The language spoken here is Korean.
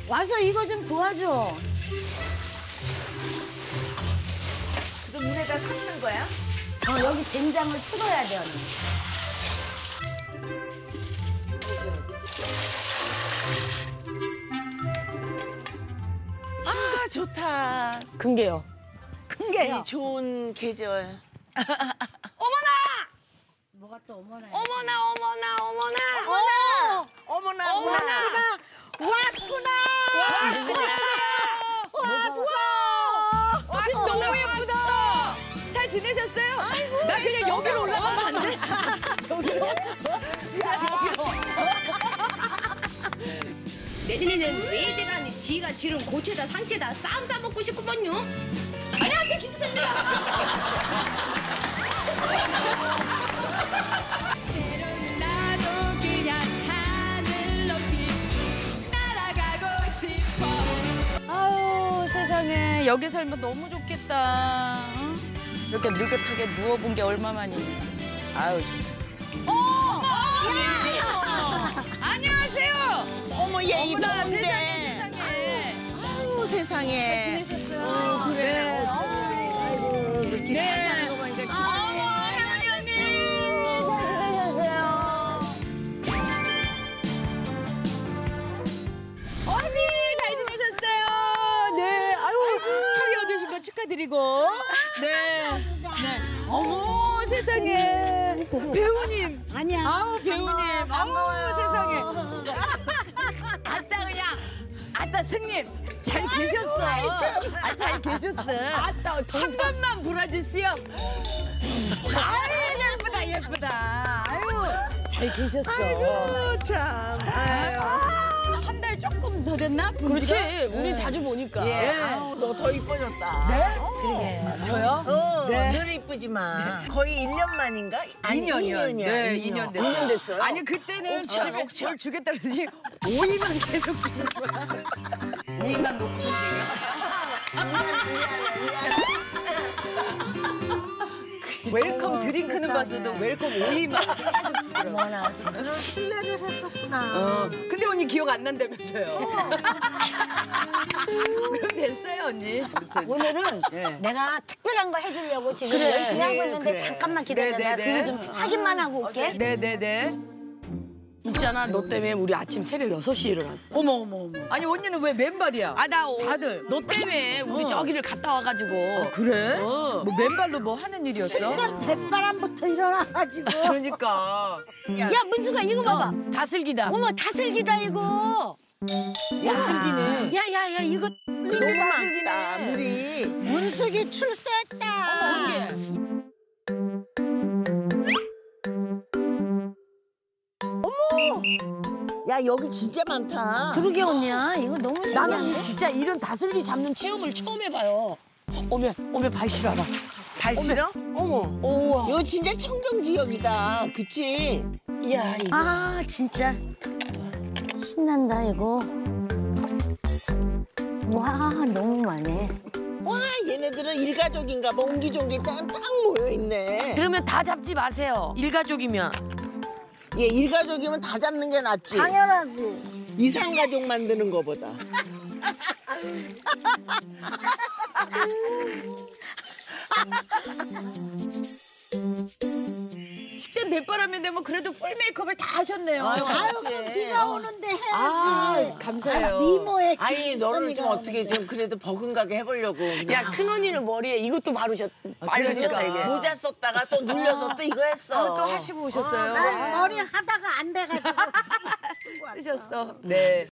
와서 이거 좀 도와줘. 그럼 물에다 삶는 거야? 여기 된장을 풀어야 돼, 언니. 아, 좋다. 큰 게요. 큰 게요. 이 좋은 계절. 어머나! 뭐가 또 어머나. 어머나, 어머나, 어머나! 어머나, 왔구나. 왔구나. 왔어. 집 너무 예쁘다! 잘 지내셨어요? 나 그냥 여기로 올라가면 안 돼? 여기로? 내년에는 외제가 지가 지른 고추에다 상추에다 쌈 싸먹고 싶구먼요. 안녕하세요, 김수입니다. 때로는 나도 그냥 하늘 높이 날아가고 싶어. 아유, 세상에. 여기 살면 너무 좋겠다. 응? 이렇게 느긋하게 누워본 게 얼마만이니. 아유, 안녕하세요. 어머, 얘 이 어머나, 더운데. 세상에. 아유, 세상에. 지내셨어요? 그래. 아이고, 이렇게 잘 네. 사는 거 보니까 기쁘네. 잘 지내셨어요. 언니 잘 지내셨어요? 네, 아유 사위 얻으신 거 축하드리고. 네. 네. 어머 세상에 배우님. 아니야. 아우 배우님. 아우 세상에. 아따 그냥 아따 승님 잘 계셨어. 아 잘 계셨어. 아따 한 번만 불어주세요. 아유 예쁘다 예쁘다. 아유 잘 계셨어. 아이고, 참. 아유. 한 달 조금 더 됐나? 그렇지. 우리 자주 보니까. 예, 아우, 너 더 이뻐졌다. 네? 그러게. 저요? 네. 늘 이쁘지만 거의 1년 만인가? 아니, 2년이요. 2년이야. 네, 2년 됐어요. 2년 됐어요? 아니 그때는 집에 뭘 주겠다 그러더니 오이만 계속 주는 거야. 오이만 놓고 웰컴 드링크는 봤어도 웰컴 오이만 계속 주더라고. 어머나, 세상에. 신뢰를 했었구나. 근데 언니 기억 안 난다면서요. 그럼 됐어요 언니. 아무튼. 오늘은 네. 내가 특별한 거 해주려고 지금 그래. 열심히 하고 예, 있는데 그래. 잠깐만 기다려. 네, 내가 네, 그거 네. 좀 확인만 하고 올게. 네네네. 있잖아, 너 때문에 우리 아침 새벽 6시에 일어났어. 어머 어머 어머. 아니 언니는 왜 맨발이야? 아, 나 다들. 너 때문에 우리 저기를 갔다 와가지고. 그래? 어. 뭐 맨발로 뭐 하는 일이었어? 진짜 백바람부터 일어나가지고. 그러니까. 야, 문수가 이거 봐봐. 다슬기다. 어머, 다슬기다, 이거. 다슬기네. 야야야, 이거 너무 많다, 물이. 문숙이 출세했다. 야, 여기 진짜 많다. 그러게, 언니야. 이거 너무 신기한데? 나는 진짜 이런 다슬기 잡는 체험을 처음 해봐요. 어메 발 시려봐. 발 싫어? 어머. 우와. 이거 진짜 청정 지역이다. 그치? 이야, 이거. 아, 진짜. 신난다, 이거. 와, 너무 많네. 와, 얘네들은 일가족인가 봐. 옹기종기 딱 모여있네. 그러면 다 잡지 마세요. 일가족이면. 얘 일가족이면 다 잡는 게 낫지. 당연하지. 이상가족 만드는 거보다. 식전 대바람인데 뭐 그래도 풀 메이크업을 다 하셨네요. 아유, 그렇지. 그럼 네가 오는데 해야지. 아, 감사해요. 미모의 아니, 너를 좀 김선이가 어떻게 오는데. 좀 그래도 버금가게 해보려고. 그냥. 야, 큰언니는 머리에 이것도 바르셨다, 이게. 모자 썼다가 또 눌려서 또 이거 했어. 아, 또 하시고 오셨어요. 난 머리 하다가 안 돼가지고. 쓰셨어. 네.